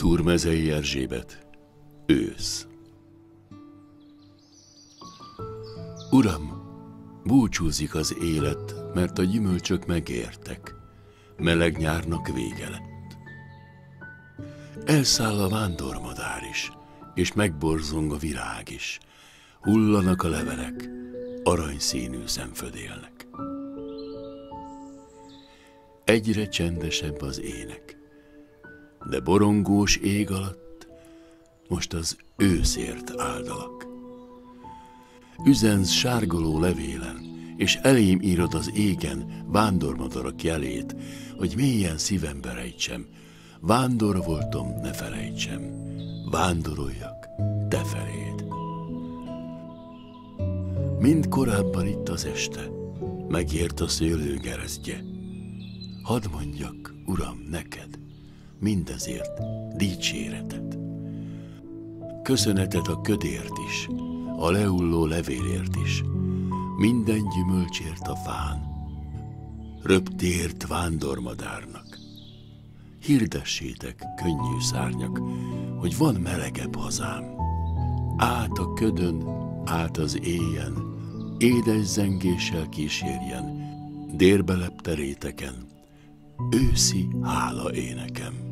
Turmezei Erzsébet, ősz. Uram, búcsúzik az élet, mert a gyümölcsök megértek, meleg nyárnak vége lett. Elszáll a vándormadár is, és megborzong a virág is, hullanak a levelek, aranyszínű szemfödélnek. Egyre csendesebb az ének, de borongós ég alatt most az őszért áldalak. Üzensz sárgoló levélen, és elém írod az égen vándormadarak jelét, hogy mélyen szívembe rejtsem, vándor voltam, ne felejtsem, vándoroljak te feléd. Mind korábban itt az este, megért a szőlő gereztje. Hadd mondjak, Uram, neked, mindezért dicséretet. Köszönetet a ködért is, a lehulló levélért is, minden gyümölcsért a fán, röptért vándormadárnak. Hirdessétek, könnyű szárnyak, hogy van melegebb hazám. Át a ködön, át az éjen, édes zengéssel kísérjen, dérbe lepte réteken, őszi hála énekem.